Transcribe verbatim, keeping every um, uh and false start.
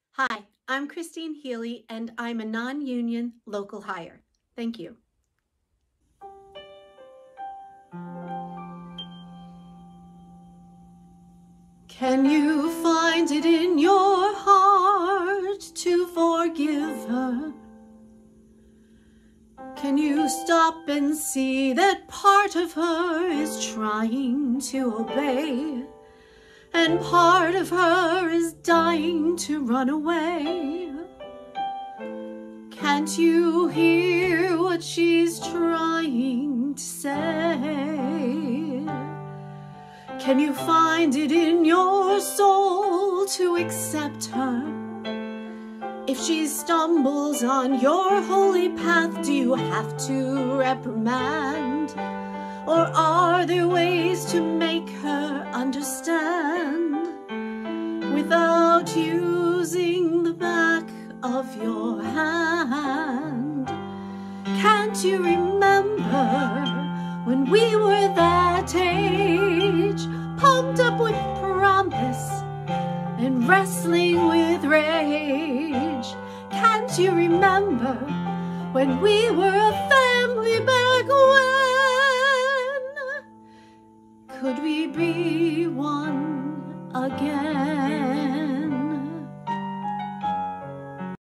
Hi, I'm Christine Healy, and I'm a non-union local hire. Thank you. Can you find it in your heart to forgive her? Can you stop and see that part of her is trying to obey, and part of her is dying to run away? Can't you hear what she's trying to say? Can you find it in your soul to accept her? If she stumbles on your holy path, do you have to reprimand? Or are there ways to make her understand without using the back of your hand? Can't you remember when we were that age, pumped up with promise and wrestling with rage? Can't you remember when we were a family back when? Could we be one again?